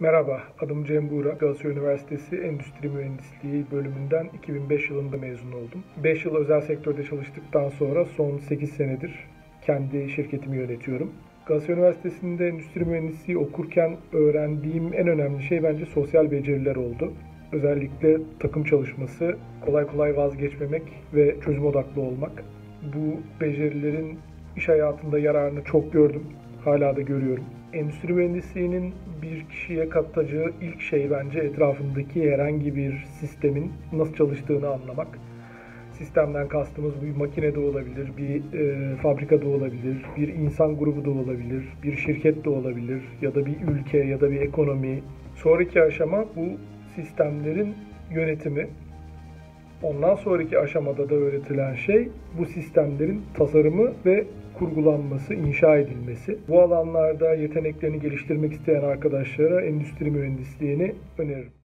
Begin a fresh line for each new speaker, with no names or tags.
Merhaba, adım Cem Buğra. Galatasaray Üniversitesi Endüstri Mühendisliği bölümünden 2005 yılında mezun oldum. 5 yıl özel sektörde çalıştıktan sonra son 8 senedir kendi şirketimi yönetiyorum. Galatasaray Üniversitesi'nde endüstri mühendisliği okurken öğrendiğim en önemli şey bence sosyal beceriler oldu. Özellikle takım çalışması, kolay kolay vazgeçmemek ve çözüm odaklı olmak. Bu becerilerin iş hayatında yararını çok gördüm. Hala da görüyorum. Endüstri mühendisliğinin bir kişiye katacağı ilk şey bence etrafındaki herhangi bir sistemin nasıl çalıştığını anlamak. Sistemden kastımız bir makine de olabilir, bir fabrika da olabilir, bir insan grubu da olabilir, bir şirket de olabilir ya da bir ülke ya da bir ekonomi. Sonraki aşama bu sistemlerin yönetimi. Ondan sonraki aşamada da öğretilen şey bu sistemlerin tasarımı ve kurgulanması, inşa edilmesi. Bu alanlarda yeteneklerini geliştirmek isteyen arkadaşlara endüstri mühendisliğini öneririm.